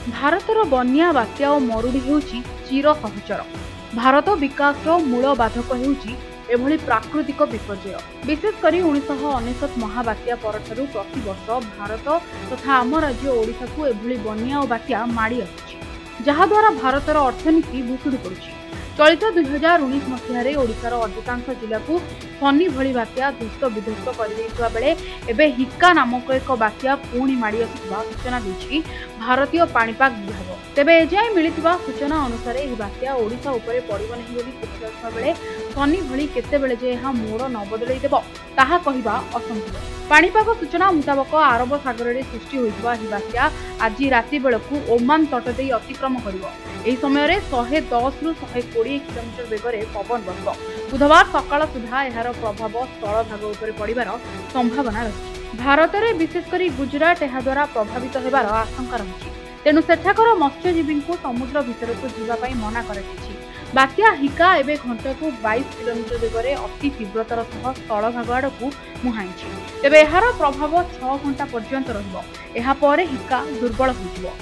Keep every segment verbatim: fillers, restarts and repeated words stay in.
भारतर बन्या बात्या और मरुड़ी हेउची चिर सहचर। भारत विकास मूल बाधक हेउची एभली प्राकृतिक विपर्यय। विशेषकर उन्नीस अनेशत महाबात्या परठारु प्रति वर्ष भारत तथा आम राज्य ओडिशा को एभली बन्या और बात्या माड़ी आसुछि, जहा द्वारा भारतर अर्थनीति भुशुड़ी पड़ुछि। चलित दुई हजार उन्नीस मसीह ओडिशार अधिकांश जिला को फनी भली बात्या ध्वस्त विध्वस्त कर बेले एबे हिक्का नामक एक बात्या पुणी माड़ी आसुथिबा सूचना देछि भारतीय पाणीपाग विभाग। तेबे एजाए मिलिथिबा सूचना अनुसार यह बात्या ओडिशा उपरे पड़िब नहीं बोली कुहाଯାउଥିବା बेले फनी भली केतेबेले जे एहा मोड़ न बदलै देब ताहा कहिबा असंभव। पाणीपाग सूचना मुताबक आरब सागर में सृष्टि होइथिबा यह बात्या आज राति बेलकु ओमान तट देई अतिक्रम करिवो। एही समय रे एक सौ दस रु एक सौ बीस किलोमीटर बेगरे पवन बहब। बुधवार सकाळ सुधा एहार प्रभाव स्थलभाग उपरे पड़िबार संभावना रही। भारत में विशेषकर गुजरात एहा द्वारा प्रभावित हेबार आशंका रही, तेणु सेठाकर मत्स्यजीवी को समुद्र भीतर को जीवाई मना कर। बात्या हिका एवं घंटा को बाईस किलोमीटर बेगरे अति तीव्रतार सह स्थलभाग आड़क मुहाई। तेबे एहार प्रभाव छह घंटा पर्यंत रहिबो। एहा परे हिका दुर्बल होइजिबो।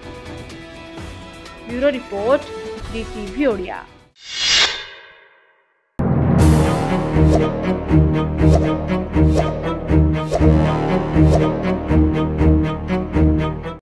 Bureau report, DTV Odia. Thank you.